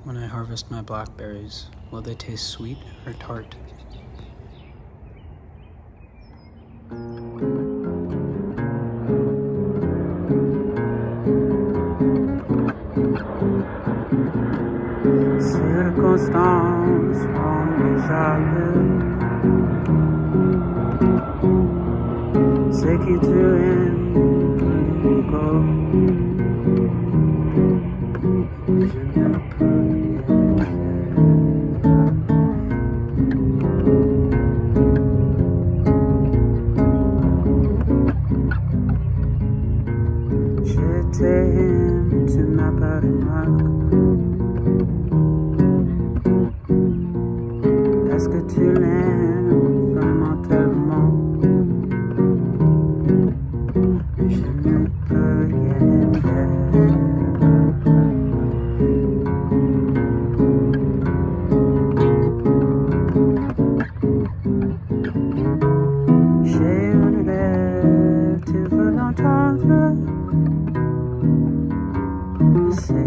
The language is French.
When I harvest my blackberries, will they taste sweet or tart? Circonstances rendent jaloux ce qui tu aimes encore. Je ne peux rien faire. Je t'aime, tu n'as pas de marque. Est-ce que tu l'aimes vraiment tellement? Je ne peux rien faire. J'ai une lèvre, tu veux l'entendre? C'est